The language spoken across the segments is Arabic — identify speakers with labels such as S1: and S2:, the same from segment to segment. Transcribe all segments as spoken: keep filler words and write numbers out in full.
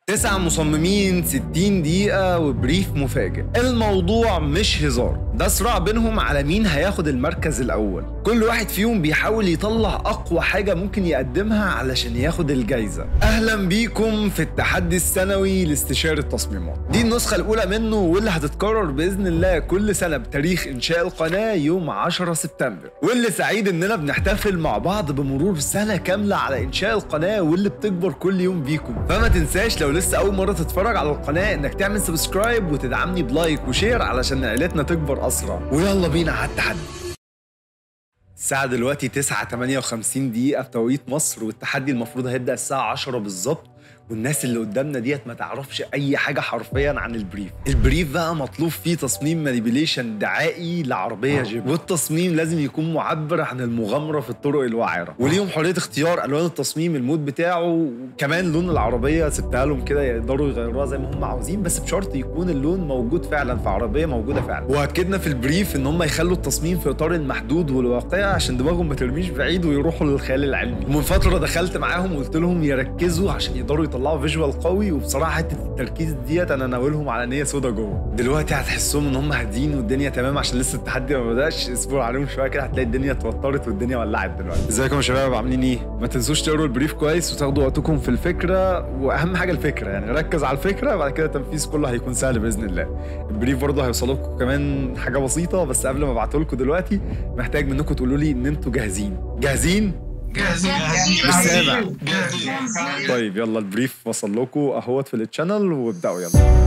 S1: تسع مصممين ستين دقيقة وبريف مفاجئ. الموضوع مش هزار، ده صراع بينهم على مين هياخد المركز الأول. كل واحد فيهم بيحاول يطلع أقوى حاجة ممكن يقدمها علشان ياخد الجايزة. أهلا بيكم في التحدي السنوي لاستشارة التصميمات. دي النسخة الأولى منه واللي هتتكرر بإذن الله كل سنة بتاريخ إنشاء القناة يوم عشرة سبتمبر، واللي سعيد إننا بنحتفل مع بعض بمرور سنة كاملة على إنشاء القناة واللي بتكبر كل يوم بيكم. فما تنساش لو لسه أول مرة تتفرج على القناة إنك تعمل سبسكرايب وتدعمني بلايك وشير علشان عيلتنا تكبر أسرع. ويلا بينا على التحدي. الساعة دلوقتي تسعة تمانية وخمسين دقيقة بتوقيت مصر، والتحدي المفروض هيبدأ الساعة عشرة بالظبط. والناس اللي قدامنا ديت ما تعرفش اي حاجه حرفيا عن البريف. البريف بقى مطلوب فيه تصميم مانيبيليشن دعائي لعربيه جيب، والتصميم لازم يكون معبر عن المغامره في الطرق الوعره، وليهم حريه اختيار الوان التصميم المود بتاعه، وكمان لون العربيه سبتها لهم كده يقدروا يغيروها زي ما هم عاوزين، بس بشرط يكون اللون موجود فعلا في عربيه موجوده فعلا. واكدنا في البريف ان هم يخلوا التصميم في اطار المحدود والواقعي عشان دماغهم ما ترميش بعيد ويروحوا للخيال العلمي. ومن فتره دخلت معاهم وقلت لهم يركزوا عشان يقدروا يطلعوا فيجوال قوي، وبصراحه حته التركيز ديت انا ناولهم على نيه سودا جوه. دلوقتي هتحسهم ان هم هادين والدنيا تمام عشان لسه التحدي ما بداش. اصبروا عليهم شويه كده هتلاقي الدنيا اتوترت والدنيا ولعت دلوقتي. ازيكم يا شباب، عاملين ايه؟ ما تنسوش تقروا البريف كويس وتاخدوا وقتكم في الفكره، واهم حاجه الفكره، يعني ركز على الفكره، بعد كده التنفيذ كله هيكون سهل باذن الله. البريف برضه هيوصل لكم كمان حاجه بسيطه، بس قبل ما ابعته لكم دلوقتي محتاج منكم تقولوا لي ان انتوا جاهزين. جاهزين؟
S2: جاهزين
S1: مش سامع.
S2: جاهزين.
S1: طيب يلا البريف وصل لكم اهوت في التشانل، وابداوا يلا.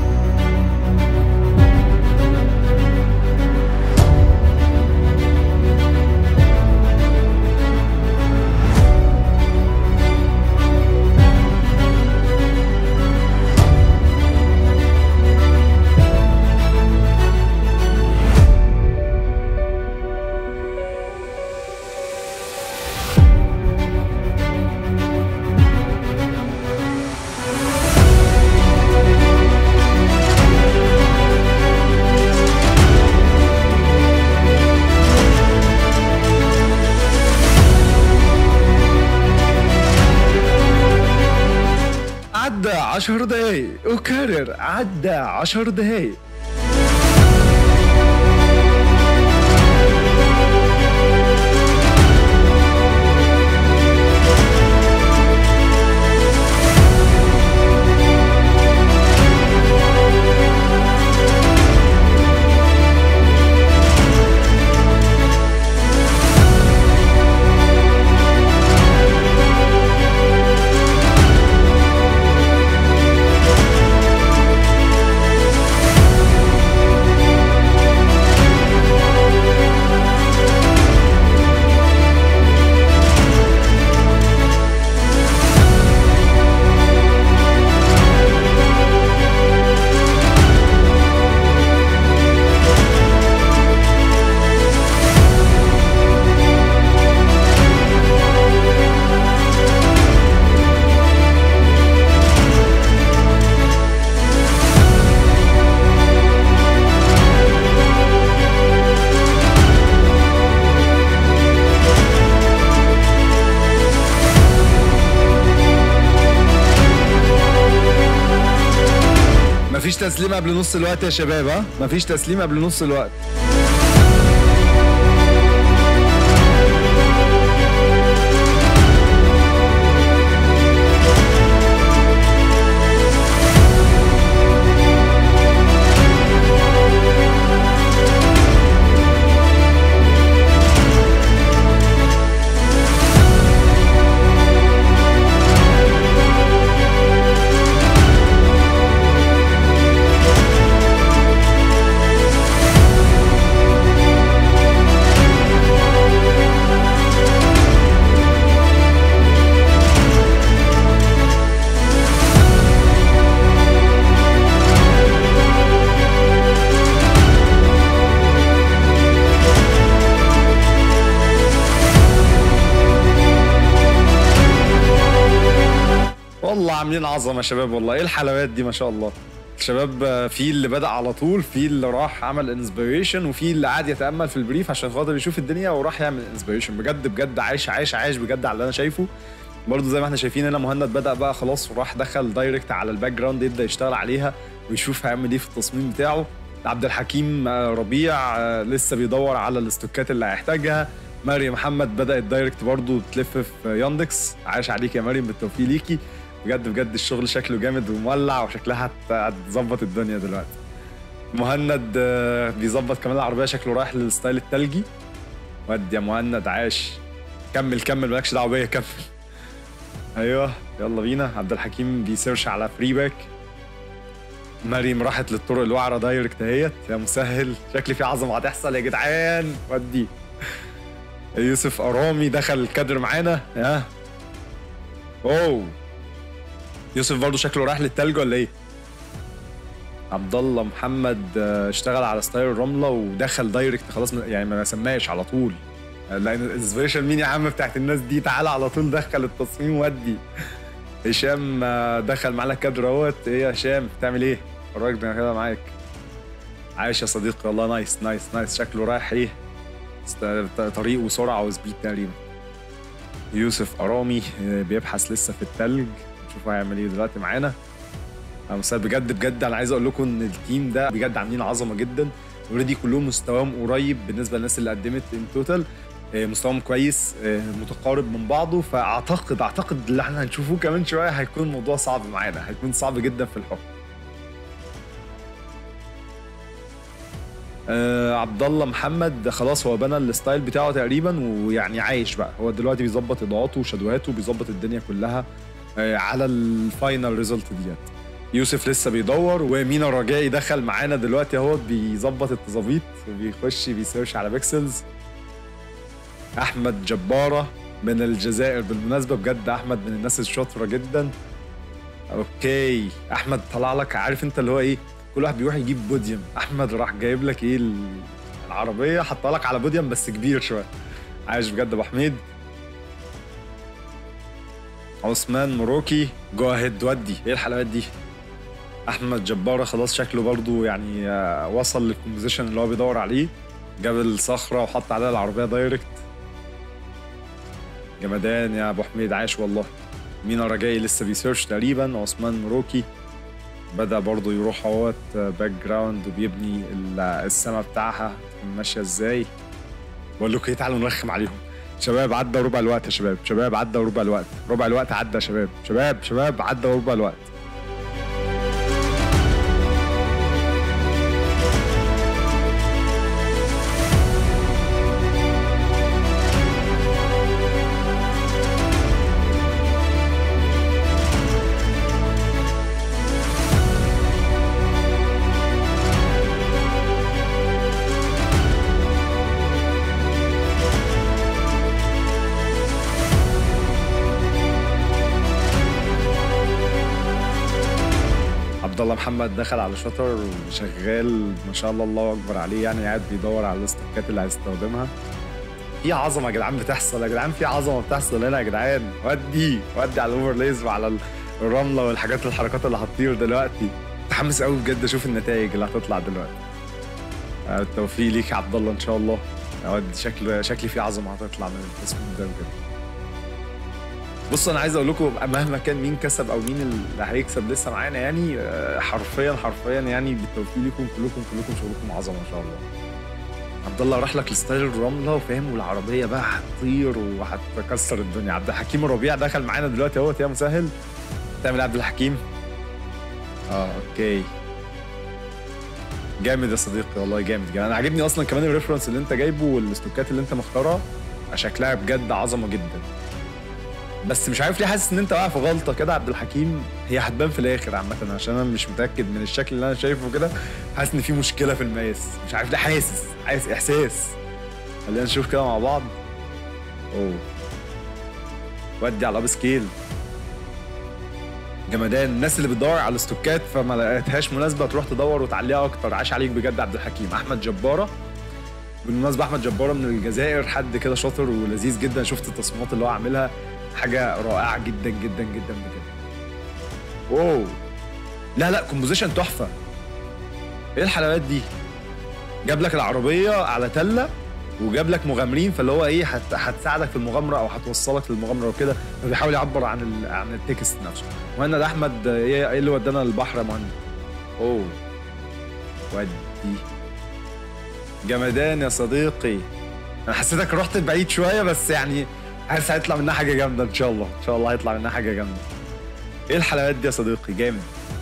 S1: عدى عشر دقايق، أكرر عدى عشر دقايق. مفيش تسليم قبل نص الوقت يا شباب، ها؟ مفيش تسليم قبل نص الوقت. والله عاملين عظمه يا شباب، والله ايه الحلوات دي ما شاء الله. الشباب في اللي بدأ على طول، في اللي راح عمل انسبيريشن، وفي اللي قاعد يتأمل في البريف عشان خاطر يشوف الدنيا وراح يعمل انسبيريشن. بجد بجد عايش عايش عايش بجد على اللي انا شايفه. برضه زي ما احنا شايفين هنا مهند بدأ بقى خلاص وراح دخل دايركت على الباك جراوند يبدأ يشتغل عليها ويشوف هيعمل ايه في التصميم بتاعه. عبد الحكيم ربيع لسه بيدور على الاستوكات اللي هيحتاجها. مريم محمد بدأت دايركت برضه تلف في ياندكس. عاش عليك يا مريم، بالتوفيق ليكي بجد بجد. الشغل شكله جامد ومولع وشكلها هتظبط الدنيا دلوقتي. مهند بيظبط كمان العربيه، شكله رايح للستايل التلجي. ودي يا مهند، عاش. كمل كمل مالكش دعوه بيا، كمل. ايوه يلا بينا. عبد الحكيم بيسيرش على فري باك. مريم راحت للطرق الوعره دايركت اهيت. يا مسهل، شكلي في عظمه هتحصل يا جدعان. ودي يوسف ارامي دخل الكادر معانا. ها اوه يوسف برضه شكله رايح للتلج ولا ايه؟ عبد الله محمد اشتغل على ستايل الرمله ودخل دايركت خلاص، يعني ما سماش على طول، لان الانسبريشن مين يا عم بتاعت الناس دي؟ تعالى على طول دخل التصميم. ودي هشام دخل معانا الكادر اهوت. ايه يا هشام بتعمل ايه؟ فرجنا كده معاك. عايش يا صديقي والله. نايس نايس نايس. شكله رايح ايه؟ طريق وسرعه وسبيد تقريبا. يوسف ارامي بيبحث لسه في التلج، نشوف هيعمل ايه دلوقتي معانا. مثال بجد بجد انا عايز اقول لكم ان التيم ده بجد عاملين عظمه جدا. اوريدي كلهم مستواهم قريب بالنسبه للناس اللي قدمت ان توتال، مستواهم كويس متقارب من بعضه. فاعتقد اعتقد اللي احنا هنشوفوه كمان شويه هيكون الموضوع صعب معانا، هيكون صعب جدا في الحكم. أه عبد الله محمد خلاص هو بنى الستايل بتاعه تقريبا، ويعني عايش بقى. هو دلوقتي بيظبط اضاءاته وشادوهاته، بيظبط الدنيا كلها أه على الفاينل ريزلت ديت. يوسف لسه بيدور، ومينا الرجائي دخل معانا دلوقتي اهو بيظبط التظابيط وبيخش بيسيرش على بيكسلز. احمد جباره من الجزائر بالمناسبه، بجد احمد من الناس الشاطره جدا. اوكي احمد طلع لك، عارف انت اللي هو ايه، كل واحد بيروح يجيب بوديوم، احمد راح جايب لك ايه العربيه حطها لك على بوديوم بس كبير شويه. عايش بجد ابو حميد. عثمان مروكي جو اهيد. ودي ايه الحلوات دي. احمد جباره خلاص شكله برضو يعني وصل للكومبوزيشن اللي هو بيدور عليه. جاب الصخره وحط عليها العربيه دايركت. جمدان يا ابو حميد، عاش والله. مينا رجائي لسه بيسيرش تقريبا. عثمان مروكي بدا برضو يروح اهوت باك جراوند وبيبني السما بتاعها ماشيه ازاي. بقول لكم ايه، تعالوا نرخم عليهم. شباب عدى ربع الوقت يا شباب، شباب عدى ربع الوقت، ربع الوقت عدى يا شباب، شباب شباب عدى ربع الوقت. عبد الله محمد دخل على شطر وشغال ما شاء الله، الله اكبر عليه. يعني قاعد بيدور على الاستكات اللي هيستخدمها. في عظمه يا جدعان بتحصل يا جدعان، في عظمه بتحصل هنا يا جدعان. ودي ودي على الاوفرليز وعلى الرمله والحاجات الحركات اللي هتطير دلوقتي. متحمس قوي بجد اشوف النتائج اللي هتطلع دلوقتي. التوفيق ليك يا عبد الله ان شاء الله. ودي شكل شكلي في عظمه هتطلع من التصميم ده بجد. بص انا عايز اقول لكم مهما كان مين كسب او مين اللي هيكسب لسه معانا، يعني حرفيا حرفيا يعني بالتوفيق لكم كلكم كلكم شغلكم عظمه ان شاء الله. عبد الله راح لك لستايل الرمله وفاهم، والعربيه بقى هتطير وهتكسر الدنيا. عبد الحكيم الربيع دخل معانا دلوقتي اهوت. يا مسهل تعمل عبد الحكيم. اه اوكي جامد يا صديقي والله، جامد جامد. انا عاجبني اصلا كمان الريفرنس اللي انت جايبه والاستوكات اللي انت مختارها، شكلها بجد عظمه جدا. بس مش عارف ليه حاسس ان انت واقع في غلطه كده عبد الحكيم. هي هتبان في الاخر عامه، عشان انا مش متاكد من الشكل اللي انا شايفه كده. حاسس ان في مشكله في المقاس، مش عارف ليه، حاسس حاسس احساس. خلينا نشوف كده مع بعض. اوه ودي على الاب سكيل. جمدان. الناس اللي بتدور على الاستوكات فما لقيتهاش مناسبه تروح تدور وتعليها اكتر. عاش عليك بجد عبد الحكيم. احمد جباره بالمناسبه، احمد جباره من الجزائر، حد كده شاطر ولذيذ جدا. شفت التصميمات اللي هو عاملها، حاجه رائعه جدا جدا جدا بجد. واو لا لا كومبوزيشن تحفه. ايه الحلاوات دي. جاب لك العربيه على تله وجاب لك مغامرين، فاللي هو ايه هت... هتساعدك في المغامره او هتوصلك للمغامره وكده، فبيحاول يعبر عن ال... عن التكست نفسه. مهند احمد ايه إيه اللي ودانا البحر يا مهند؟ اوه ودي جمدان يا صديقي. انا حسيتك رحت بعيد شويه، بس يعني حاسس هيطلع منها حاجه جامده ان شاء الله، ان شاء الله هيطلع منها حاجه جامده. ايه الحلويات دي يا صديقي؟ جامد.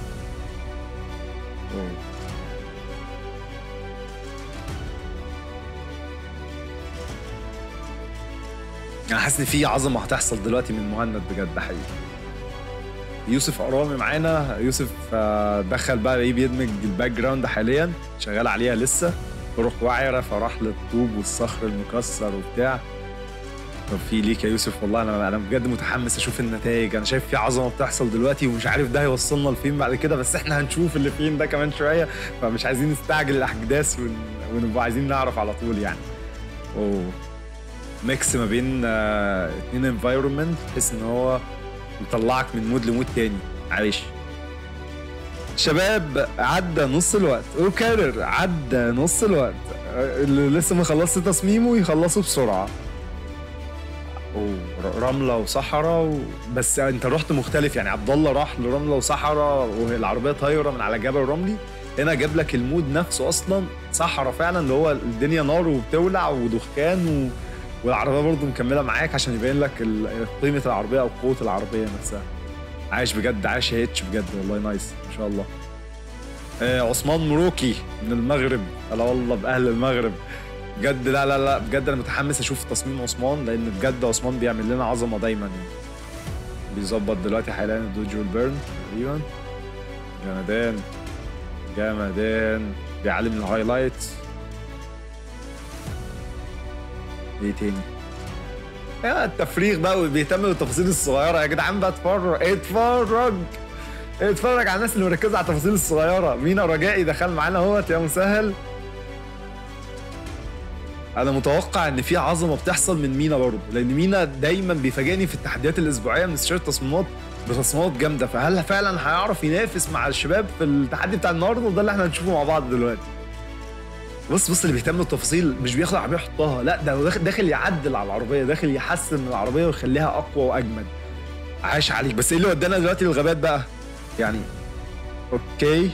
S1: أوه. انا حاسس ان في عظمه هتحصل دلوقتي من مهند بجد حقيقي. يوسف قرامي معانا. يوسف دخل بقى ايه بيدمج الباك جراوند حاليا، شغال عليها لسه. طرق وعره، فراح للطوب والصخر المكسر وبتاع. طب في ليك يا يوسف، والله انا انا بجد متحمس اشوف النتائج. انا شايف في عظمه بتحصل دلوقتي ومش عارف ده هيوصلنا لفين بعد كده، بس احنا هنشوف اللي فين ده كمان شويه، فمش عايزين نستعجل الاحداث ون... ونبقى عايزين نعرف على طول يعني. اوه ميكس ما بين آه اتنين انفايرمنت، بحيث ان هو يطلعك من مود لمود تاني. عايش شباب، عدى نص الوقت وكرر عدى نص الوقت. اللي لسه ما خلصش تصميمه يخلصه بسرعه. رمله وصحراء و... بس انت رحت مختلف يعني. عبد الله راح لرمله وصحراء وهي العربيه طايره من على جبل رملي، هنا جاب لك المود نفسه اصلا صحراء فعلا، اللي هو الدنيا نار وبتولع ودخان و... والعربيه برضه مكمله معاك عشان يبين لك ال... قيمه العربيه او قوه العربيه نفسها. عايش بجد، عايش يا اتش بجد والله، نايس ما شاء الله. آه عثمان مروكي من المغرب، هلا والله باهل المغرب بجد. لا لا لا بجد انا متحمس اشوف تصميم عثمان، لان بجد عثمان بيعمل لنا عظمه دايما يعني. بيظبط دلوقتي حاليا الدوج والبيرن تقريبا. جمدان جمدان، بيعلم الهايلايتس. ايه تاني؟ يا التفريغ بقى، وبيهتم بالتفاصيل الصغيره. يا جدعان بقى اتفرج اتفرج اتفرج على الناس اللي مركزه على التفاصيل الصغيره. مينا رجائي دخل معانا اهوت، يا مسهل. انا متوقع ان في عظمه بتحصل من مينا برضه، لان مينا دايما بيفاجئني في التحديات الاسبوعيه من استشاره التصميمات بتصميمات جامده. فهل فعلا هيعرف ينافس مع الشباب في التحدي بتاع النهارده؟ ده اللي احنا هنشوفه مع بعض دلوقتي. بص بص اللي بيهتم بالتفاصيل، مش بياخد العربيه يحطها، لا ده داخل, داخل يعدل على العربيه، داخل يحسن من العربيه ويخليها اقوى واجمد. عاش عليك. بس ايه اللي ودانا دلوقتي للغابات بقى يعني؟ اوكي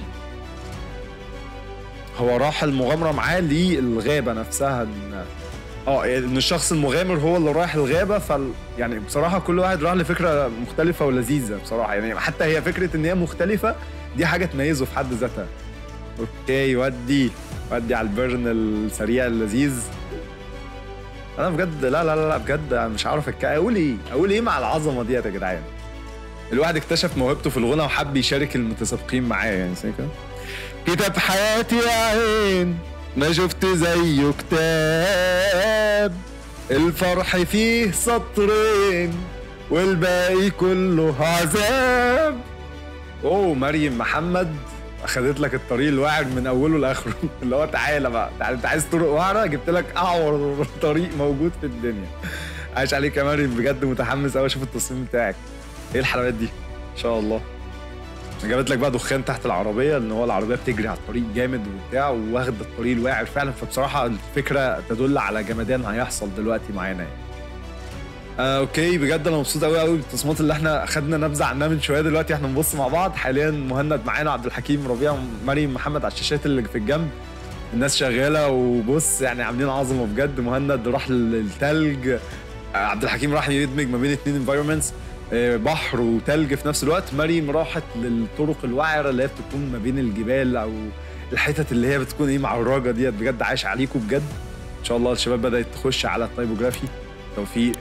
S1: هو راح المغامره معاه للغابه نفسها، ان اه ان الشخص المغامر هو اللي رايح الغابه. فال يعني بصراحه كل واحد راح لفكره مختلفه ولذيذه بصراحه يعني. حتى هي فكره ان هي مختلفه دي حاجه تميزه في حد ذاتها. اوكي ودي ودي على البرن السريع اللذيذ. انا بجد لا لا لا بجد مش عارف اقول ايه اقول ايه مع العظمه دي يا جدعان. الواحد اكتشف موهبته في الغنى وحب يشارك المتسابقين معاه يعني. كده كتاب حياتي يا عين ما شفت زيه كتاب، الفرح فيه سطرين والباقي كله عذاب. اوه مريم محمد اخدت لك الطريق الواعر من اوله لاخره. اللي هو تعالى بقى، تعالى انت عايز طرق واعره، جبت لك اعور طريق موجود في الدنيا. عايش عليك يا مريم بجد، متحمس قوي اشوف التصميم بتاعك. ايه الحلويات دي ان شاء الله. جابت لك بقى دخان تحت العربيه، ان هو العربيه بتجري على الطريق جامد وبتاع، واخد الطريق الواعر فعلا. فبصراحه الفكره تدل على جمدان هيحصل دلوقتي معانا يعني. آه اوكي بجد انا مبسوط قوي قوي بالتصميمات اللي احنا خدنا نبذه عنها من شويه. دلوقتي احنا بنبص مع بعض حاليا. مهند معانا، عبد الحكيم ربيع، مريم محمد على الشاشات اللي في الجنب. الناس شغاله وبص يعني عاملين عظمه بجد. مهند راح للثلج، آه عبد الحكيم راح يدمج ما بين اثنين انفايرمنتس، بحر وتلج في نفس الوقت. مريم راحت للطرق الوعره اللي هي بتكون ما بين الجبال او الحتت اللي هي بتكون ايه معرجه ديت. بجد عايش عليكم بجد. ان شاء الله الشباب بدات تخش على التايبوجرافي. توفيق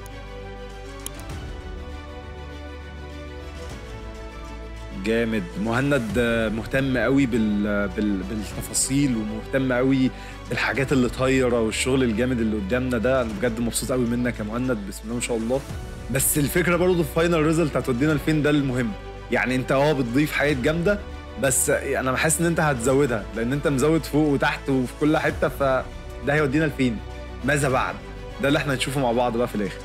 S1: جامد. مهند مهتم قوي بال... بال... بالتفاصيل، ومهتم قوي بالحاجات اللي طايره والشغل الجامد اللي قدامنا ده. انا بجد مبسوط قوي منك يا مهند، بسم الله ما شاء الله. بس الفكره برضه الفاينل ريزلت هتودينا لفين، ده المهم يعني. انت اه بتضيف حاجات جامده، بس انا بحس ان انت هتزودها، لان انت مزود فوق وتحت وفي كل حته، فده هيودينا لفين، ماذا بعد. ده اللي احنا هنشوفه مع بعض بقى في الاخر.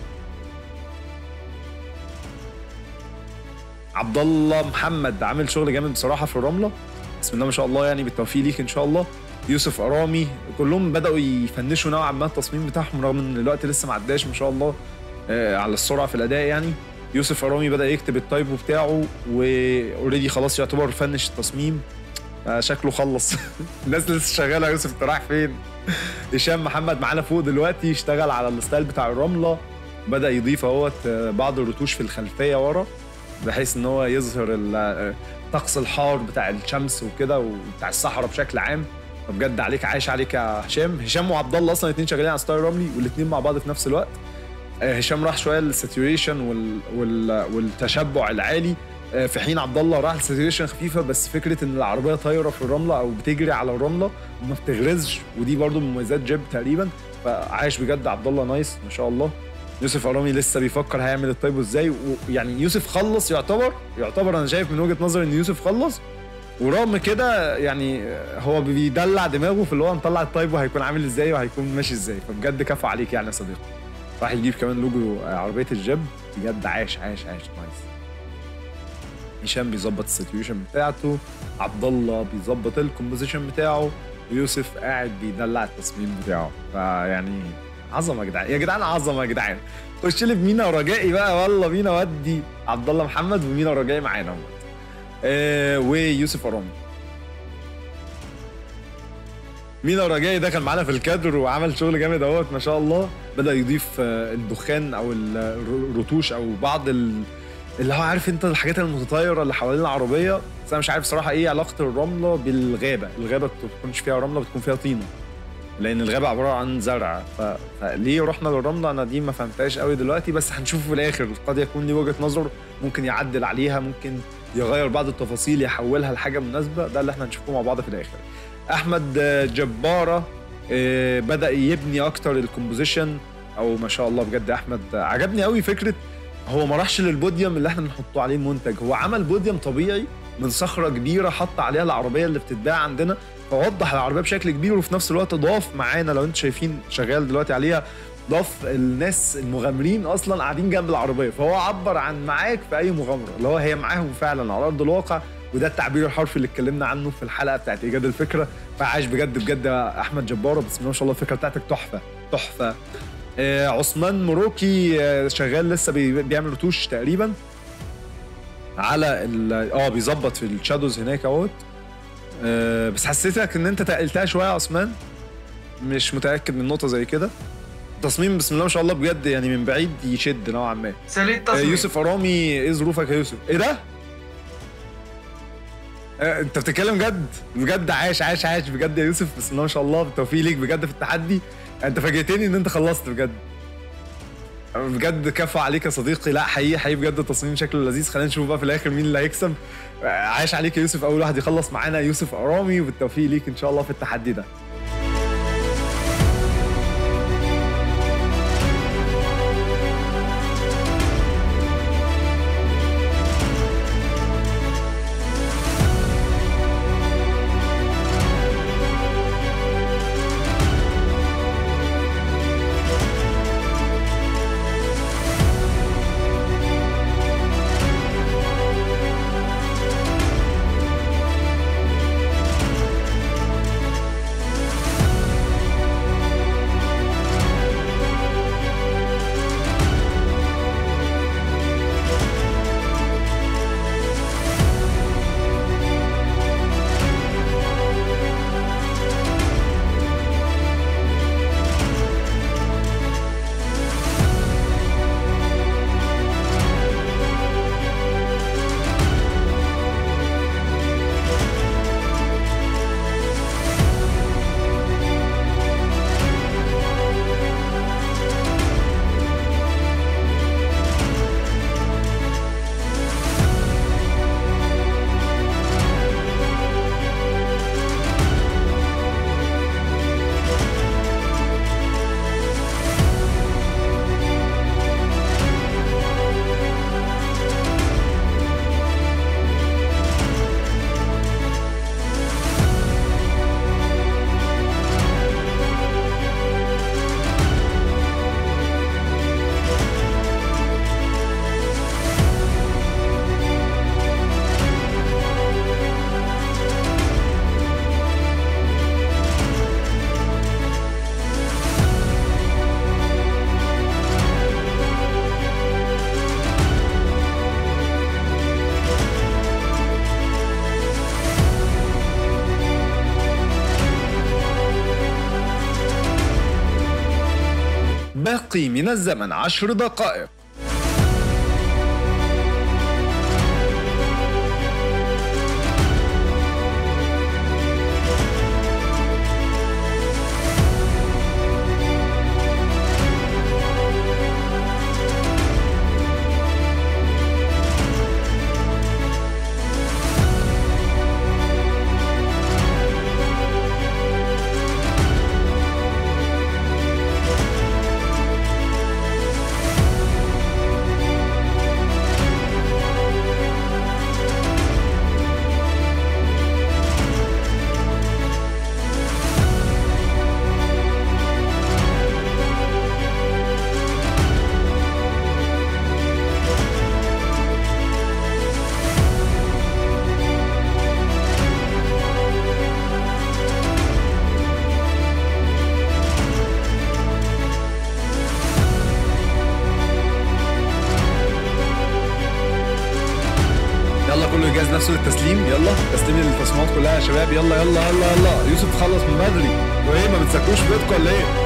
S1: عبد الله محمد عامل شغل جامد بصراحه في الرمله، بسم الله ما شاء الله يعني. بالتوفيق ليك ان شاء الله. يوسف ارامي، كلهم بداوا يفنشوا نوعا ما التصميم بتاعهم رغم ان الوقت لسه ما عداش ما شاء الله آه على السرعه في الاداء يعني. يوسف ارامي بدا يكتب التايبو بتاعه واوريدي خلاص يعتبر فنش التصميم، آه شكله خلص. الناس لسه شغاله. يوسف انت رايح فين؟ هشام محمد معانا فوق دلوقتي، اشتغل على الستايل بتاع الرمله، بدا يضيف اهوت بعض الرتوش في الخلفيه ورا بحيث ان هو يظهر الطقس الحار بتاع الشمس وكده وبتاع الصحراء بشكل عام. فبجد عليك، عايش عليك يا هشام. هشام وعبد الله اصلا الاثنين شغالين على ستايل رملي والاثنين مع بعض في نفس الوقت. هشام راح شويه للساتوريشن وال... وال... والتشبع العالي، في حين عبد الله راح للساتوريشن خفيفه، بس فكره ان العربيه طايره في الرمله او بتجري على الرمله وما بتغرزش، ودي برده من مميزات جيب تقريبا. فعايش بجد عبد الله، نايس ما شاء الله. يوسف ارامي لسه بيفكر هيعمل التايبو ازاي، ويعني يوسف خلص يعتبر يعتبر انا شايف من وجهه نظري ان يوسف خلص، ورغم كده يعني هو بيدلع دماغه في اللي هو نطلع التايبو هيكون عامل ازاي وهيكون ماشي ازاي. فبجد كفو عليك يعني يا صديقي. راح يجيب كمان لوجو عربيه الجيب، بجد عايش عايش عايش نايس. هشام بيظبط السيتويشن بتاعته، عبد الله بيظبط الكومبوزيشن بتاعه، ويوسف قاعد بيدلع التصميم بتاعه. فيعني عظمه يا جدعان، يا جدعان عظمه يا جدعان. خش لي بمينا ورجائي بقى، والله بينا ودي عبد الله محمد ومينا ورجائي معانا اهو. آه ويوسف ارامي. مينا ورجائي دخل معانا في الكادر وعمل شغل جامد اهوت ما شاء الله. بدا يضيف الدخان او الرتوش او بعض اللي هو عارف انت الحاجات المتطايره اللي حوالين العربيه. بس انا مش عارف صراحه ايه علاقه الرمله بالغابه. الغابه ما بتكونش فيها رمله، بتكون فيها طينه، لان الغابه عباره عن زرع. ف... فليه رحنا للرمله؟ انا دي ما فهمتهاش قوي دلوقتي، بس هنشوفه في الاخر. قد يكون ليه وجهه نظر، ممكن يعدل عليها، ممكن يغير بعض التفاصيل يحولها لحاجه مناسبه. ده اللي احنا هنشوفه مع بعض في الاخر. احمد جباره بدا يبني اكتر الكومبوزيشن، او ما شاء الله بجد احمد عجبني قوي فكره هو ما راحش للبوديوم اللي احنا بنحطه عليه المنتج، هو عمل بوديوم طبيعي من صخره كبيره حط عليها العربيه اللي بتتباع عندنا، فوضح العربيه بشكل كبير، وفي نفس الوقت ضاف معانا لو انتم شايفين شغال دلوقتي عليها، ضاف الناس المغامرين اصلا قاعدين جنب العربيه، فهو عبر عن معاك في اي مغامره اللي هو هي معاهم فعلا على ارض الواقع. وده التعبير الحرفي اللي اتكلمنا عنه في الحلقه بتاعت ايجاد الفكره. فعاش بجد بجد يا احمد جباره، بسم الله ما شاء الله الفكره بتاعتك تحفه تحفه. آه عثمان مروكي آه شغال لسه بي بيعمل رتوش تقريبا على اه بيظبط في الشادوز هناك اهوت. آه بس حسيتك ان انت تقلتها شويه يا عثمان، مش متاكد من نقطه زي كده. تصميم بسم الله ما شاء الله بجد يعني من بعيد يشد نوعا ما.
S2: سليت
S1: آه
S2: تصميم.
S1: يوسف ارامي ايه ظروفك يا يوسف؟ ايه ده؟ آه انت بتتكلم جد بجد؟ عايش عايش عايش بجد يا يوسف، بسم الله ما شاء الله، بالتوفيق ليك بجد في التحدي. انت فاجئتني ان انت خلصت بجد بجد، كفو عليك يا صديقي. لا حقيقي حقيقي بجد التصميم شكله لذيذ. خلينا نشوف بقى في الاخر مين اللي هيكسب. عايش عليك يا يوسف، اول واحد يخلص معانا يوسف ارامي، وبالتوفيق ليك ان شاء الله في التحدي ده. باقي من الزمن عشر دقائق. كله يجهز نفسه للتسليم. يلا تسليم التصميمات كلها يا شباب. يلا يلا يلا يلا. يوسف خلص من بدري. وايه ما بتسكوش في بيتكم ولا ايه؟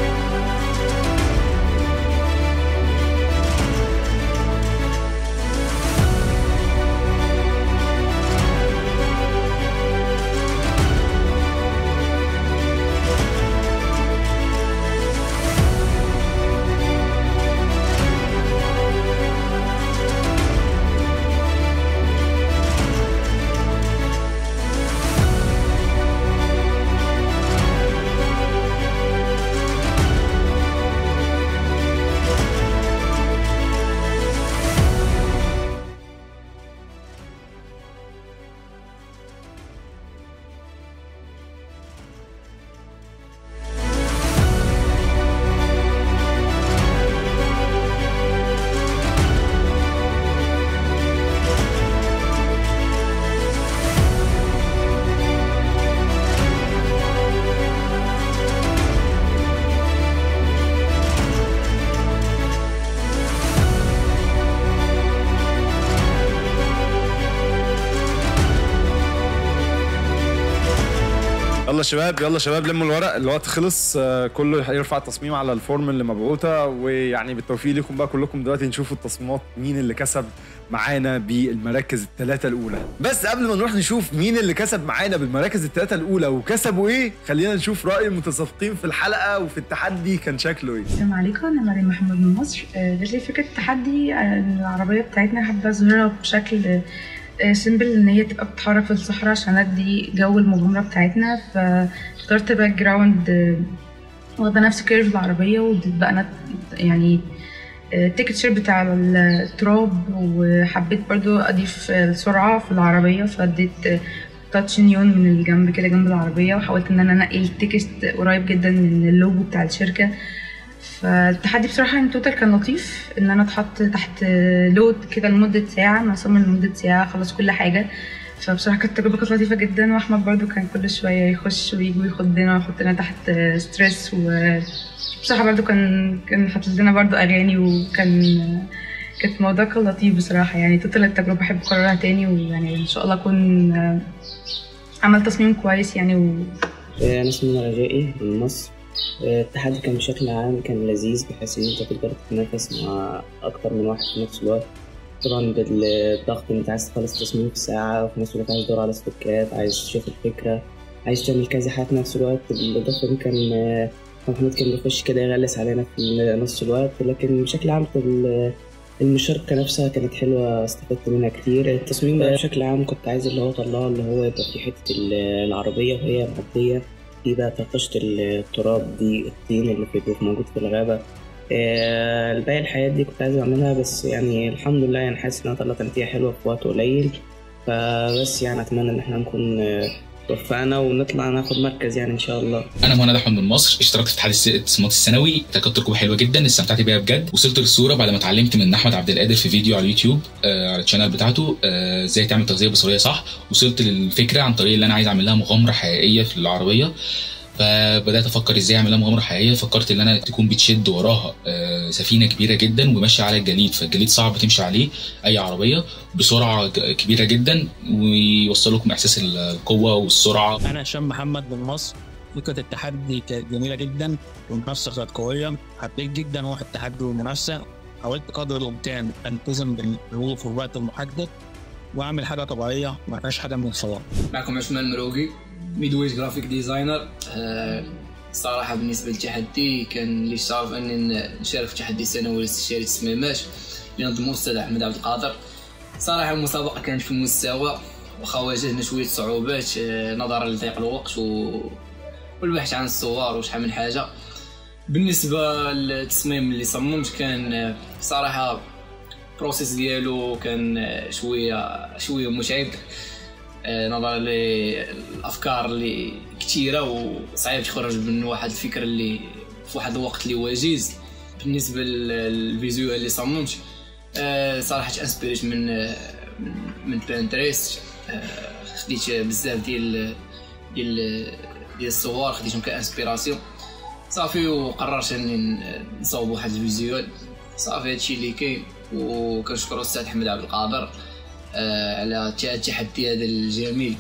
S1: يلا شباب يلا شباب لموا الورق، الوقت خلص. آه كله هيرفع التصميم على الفورم اللي مبعوته، ويعني بالتوفيق لكم بقى كلكم. دلوقتي نشوف التصميمات مين اللي كسب معانا بالمراكز الثلاثه الاولى. بس قبل ما نروح نشوف مين اللي كسب معانا بالمراكز الثلاثه الاولى وكسبوا ايه، خلينا نشوف راي المتسابقين في الحلقه وفي التحدي كان شكله ايه.
S3: السلام عليكم، انا مريم محمود من مصر. جات لي فكره التحدي. العربيه بتاعتنا حابه اظهرها بشكل سيمبل، ان هي تبقى بتتحرك في الصحراء عشان ادي جو المغامره بتاعتنا. فاخترت باك جراوند واخده نفس كيرف العربيه، واديت بقى يعني التكتشر بتاع التراب، وحبيت برضو اضيف السرعه في العربيه، فاديت تاتش نيون من الجنب كده جنب العربيه، وحاولت ان انا انقي التكست قريب جدا من اللوجو بتاع الشركه. فالتحدي بصراحه التوتال كان لطيف، ان انا اتحط تحت لود كده لمده ساعه، نصمم لمده ساعه خلص كل حاجه. فبصراحه كانت تجربه كانت لطيفه جدا، واحمد برضو كان كل شويه يخش ويجي وياخدنا ويحطنا تحت ستريس، وبصراحه برضو كان كان حاطط لنا برضو اغاني، وكان كانت الموضوع كان لطيف بصراحه. يعني توتال التجربه احب اكررها تاني، ويعني ان شاء الله اكون عملت تصميم كويس يعني. و...
S4: انا اسمي رجائي من مصر. التحدي كان بشكل عام كان لذيذ، بحيث ان انت تقدر تتنافس مع اكتر من واحد في نفس الوقت. طبعا بالضغط انت عايز تخلص تصميم في ساعه، وفي نفس الوقت عايز تدور على ستوكات، عايز تشوف الفكره، عايز تعمل كذا حاجه في نفس الوقت. بالاضافه ان كان محمود كان بيخش كده يغلس علينا في نص الوقت، لكن بشكل عام المشاركه نفسها كانت حلوه، استفدت منها كتير. التصميم ده بشكل عام كنت عايز اللي هو طلعه اللي هو يبقى في حته العربيه وهي معديه، دي بقى طشة التراب، دي الطين اللي في موجود في الغابة. آه الباقي الحاجات دي كنت عايز اعملها، بس يعني الحمد لله يعني حاسس انها طلعت نتيجة حلوة في وقت قليل. فبس يعني اتمنى ان احنا نكون توفقنا ونطلع ناخد مركز يعني ان شاء الله.
S5: انا مهند احمد من مصر، اشتركت في اتحاد التصميمات السنوي، كانت تجربه حلوه جدا، استمتعت بيها بجد. وصلت للصوره بعد ما اتعلمت من احمد عبد القادر في فيديو على اليوتيوب آه على الشانل بتاعته ازاي آه تعمل تغذيه بصريه صح. وصلت للفكره عن طريق اللي انا عايز اعمل لها مغامره حقيقيه في العربيه، فبدات افكر ازاي اعمل لها مغامره حقيقيه. فكرت ان انا تكون بتشد وراها آه سفينه كبيره جدا وماشيه على الجليد، فالجليد صعب تمشي عليه اي عربيه بسرعه كبيره جدا، ويوصل لكم احساس القوه والسرعه.
S6: انا هشام محمد من مصر. فكره التحدي كانت جميله جدا والمنافسه كانت قويه. حبيت جدا روح التحدي والمنافسه. حاولت قدر الامكان التزم بالحروف في الوقت المحدد واعمل حاجه طبيعيه ما فيهاش حاجه من الصور.
S7: معكم عثمان مروقي ميدويج جرافيك ديزاينر. أه صراحه بالنسبه للتحدي كان لي الشرف اني نشارك في تحدي سنوي لاستشاري التصميمات اللي نظمه الاستاذ احمد عبد القادر. صراحه المسابقه كانت في المستوى واخا واجهنا شويه صعوبات أه نظرا لضيق الوقت و... والبحث عن الصور وشحال من حاجه. بالنسبه للتصميم اللي صممت كان صراحه البروسيس ديالو كان شويه شويه متعب نظرا للافكار اللي كثيره وصعيب تخرج من واحد الفكره اللي في واحد الوقت اللي وجيز. بالنسبه للفيزيوال اللي صممت صراحه انسبيريت من من بانتريست. خديت بزاف ديال ديال ديال الصور خديتهم كانسبيراسيون صافي وقررت اني نصاوب واحد الفيزيوال صافي. هادشي اللي كاين وكنشكر الاستاذ احمد عبد القادر آه على التحدي هذا الجميل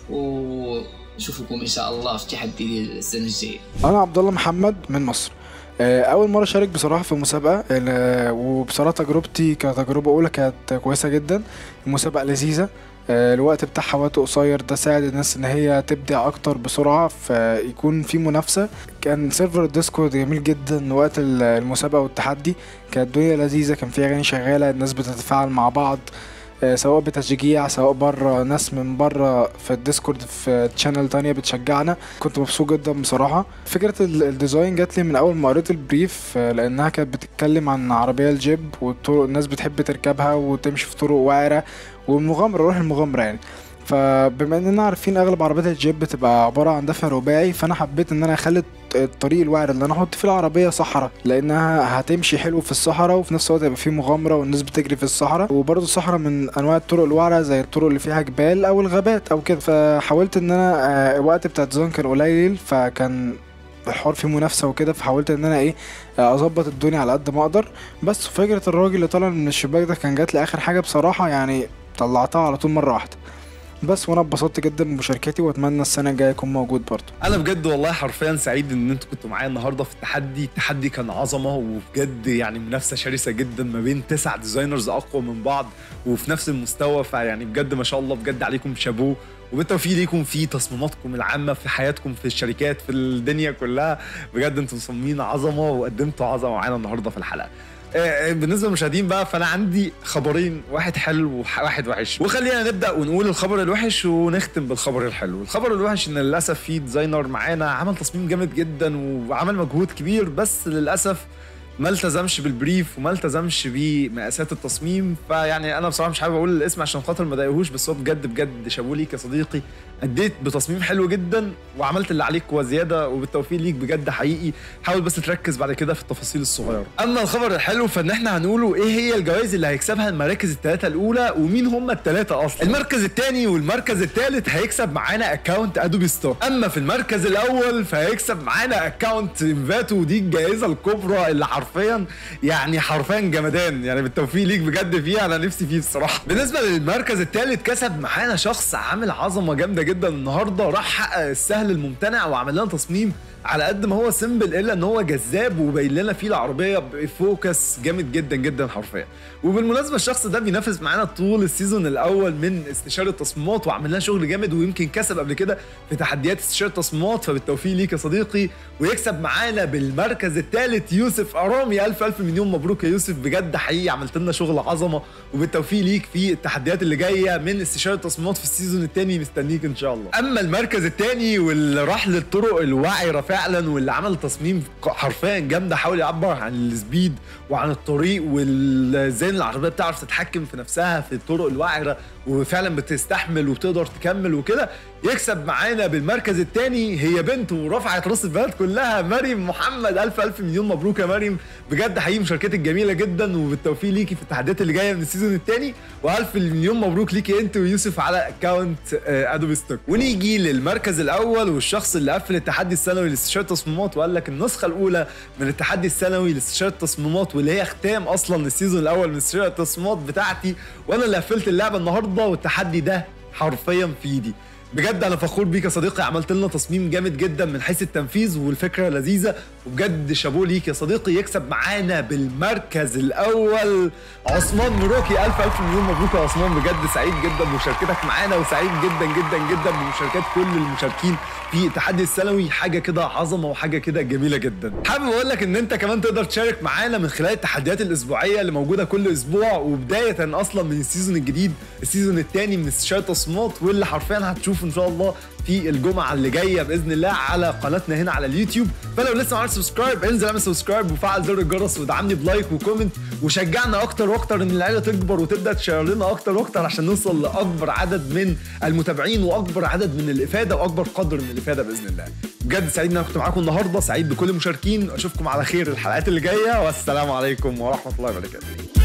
S7: ونشوفكم ان شاء الله في التحدي ديال السنه الجايه.
S8: انا عبد الله محمد من مصر. آه اول مره اشارك بصراحه في مسابقه آه وبصراحه تجربتي كتجربه اولى كانت كويسه جدا. المسابقه لذيذه. آه الوقت بتاعها وقت قصير ده ساعد الناس ان هي تبدع اكتر بسرعه فيكون في منافسه. كان سيرفر الديسكورد جميل جدا وقت المسابقه والتحدي. كانت الدنيا لذيذه كان في اغاني شغاله الناس بتتفاعل مع بعض آه سواء بتشجيع سواء بره ناس من بره في الديسكورد في تشانل تانية بتشجعنا. كنت مبسوط جدا بصراحه. فكره الديزاين جات لي من اول ما قريت البريف آه لانها كانت بتتكلم عن عربيه الجيب والطرق الناس بتحب تركبها وتمشي في طرق وعره والمغامره روح المغامره يعني. فبما اننا عارفين اغلب عربيات الجيب بتبقى عباره عن دفع رباعي فانا حبيت ان انا اخلي الطريق الوعر اللي انا احط فيه العربيه صحراء لانها هتمشي حلو في الصحراء وفي نفس الوقت هيبقى فيه مغامره والناس بتجري في الصحراء. وبرضه الصحراء من انواع الطرق الوعره زي الطرق اللي فيها جبال او الغابات او كده. فحاولت ان انا الوقت بتاع الديزاين كان قليل فكان الحوار فيه منافسه وكده فحاولت ان انا ايه اظبط الدنيا على قد ما اقدر. بس فكره الراجل اللي طالع من الشباك ده كان جات لي اخر حاجه بصراحه يعني طلعتها على طول مره واحده بس. وانا اتبسطت جدا بمشاركتي واتمنى السنه الجايه اكون موجود برضه.
S1: انا بجد والله حرفيا سعيد ان انتوا كنتوا معايا النهارده في التحدي. التحدي كان عظمه وبجد يعني منافسه شرسه جدا ما بين تسع ديزاينرز اقوى من بعض وفي نفس المستوى. فيعني بجد ما شاء الله بجد عليكم شابوه وبالتوفيق ليكم في تصميماتكم العامه في حياتكم في الشركات في الدنيا كلها. بجد انتوا مصممين عظمه وقدمتوا عظمه معانا النهارده في الحلقه. بالنسبه للمشاهدين بقى فانا عندي خبرين واحد حلو وواحد وحش وخلينا نبدا ونقول الخبر الوحش ونختم بالخبر الحلو. الخبر الوحش ان للاسف في ديزاينر معانا عمل تصميم جامد جدا وعمل مجهود كبير بس للاسف ما التزمش بالبريف وما التزمش بمقاسات التصميم. فيعني انا بصراحه مش حابب اقول الاسم عشان خاطر ما اضايقهوش بس هو بجد بجد شابوه ليك يا صديقي. اديت بتصميم حلو جدا وعملت اللي عليك وزياده وبالتوفيق ليك بجد حقيقي. حاول بس تركز بعد كده في التفاصيل الصغيره. اما الخبر الحلو فان احنا هنقوله ايه هي الجوائز اللي هيكسبها المراكز الثلاثه الاولى ومين هم الثلاثه اصلا. المركز الثاني والمركز الثالث هيكسب معانا اكونت ادوبي ستور. اما في المركز الاول فهيكسب معانا اكونت انفاتو ودي الجائزه الكبرى اللي حرفيا يعني حرفيا جمدان. يعني بالتوفيق ليك بجد فيها انا نفسي فيه بصراحه. بالنسبه للمركز الثالث كسب معانا شخص عامل عظمه جامده جدا النهارده. راح حقق السهل الممتنع وعمل لنا تصميم على قد ما هو سيمبل الا ان هو جذاب وبين لنا فيه العربيه بفوكس جامد جدا جدا حرفيا. وبالمناسبه الشخص ده بينافس معانا طول السيزون الاول من استشاره التصميمات وعمل لنا شغل جامد ويمكن كسب قبل كده في تحديات استشاره التصميمات. فبالتوفيق ليك يا صديقي. ويكسب معانا بالمركز الثالث يوسف ارامي. الف الف مليون مبروك يا يوسف بجد حقيقي عملت لنا شغل عظمه وبالتوفيق ليك في التحديات اللي جايه من استشاره التصميمات في السيزون الثاني مستنيك ان شاء الله. اما المركز الثاني واللي راح للطرق الوعره فعلا واللي عمل تصميم حرفيا جامده حاول يعبر عن السبيد وعن الطريق وازاي العربيه بتعرف تتحكم في نفسها في الطرق الوعره وفعلا بتستحمل وبتقدر تكمل وكده. يكسب معانا بالمركز الثاني هي بنت ورفعت راس البلد كلها مريم محمد. الف الف مليون مبروك يا مريم بجد حقيقي مشاركتك جميله جدا وبالتوفيق ليكي في التحديات اللي جايه من السيزون الثاني. والف مليون مبروك ليكي انت ويوسف على اكونت ادوبي ستوك. ونيجي للمركز الاول والشخص اللي قفل التحدي السنوي لاستشاره التصميمات وقال لك النسخه الاولى من التحدي السنوي لاستشاره التصميمات واللي هي ختام اصلا السيزون الاول من استشاره التصميمات بتاعتي وانا اللي قفلت اللعبه النهارده والتحدي ده حرفيا في ايدي. بجد انا فخور بيك يا صديقي، عملت لنا تصميم جامد جدا من حيث التنفيذ والفكره لذيذه، وبجد شابوه ليك يا صديقي. يكسب معانا بالمركز الاول عثمان مروكي. الف الف مليون مبروك يا عثمان، بجد سعيد جدا بمشاركتك معانا، وسعيد جدا جدا جدا بمشاركات كل المشاركين في التحدي السنوي. حاجه كده عظمه وحاجه كده جميله جدا. حابب اقول لك ان انت كمان تقدر تشارك معانا من خلال التحديات الاسبوعيه اللي موجوده كل اسبوع، وبدايه اصلا من السيزون الجديد السيزون الثاني من استشاره تصميمات، واللي حرفيا هتشوف ان شاء الله في الجمعه اللي جايه باذن الله على قناتنا هنا على اليوتيوب. فلو لسه ما عملتش سبسكرايب انزل اعمل سبسكرايب وفعل زر الجرس ودعمني بلايك وكومنت، وشجعنا اكتر واكتر ان العيله تكبر وتبدا تشير لنا اكتر واكتر عشان نوصل لاكبر عدد من المتابعين واكبر عدد من الافاده واكبر قدر من الافاده باذن الله. بجد سعيد ان انا كنت معاكم النهارده، سعيد بكل المشاركين، اشوفكم على خير الحلقات اللي جايه، والسلام عليكم ورحمه الله وبركاته.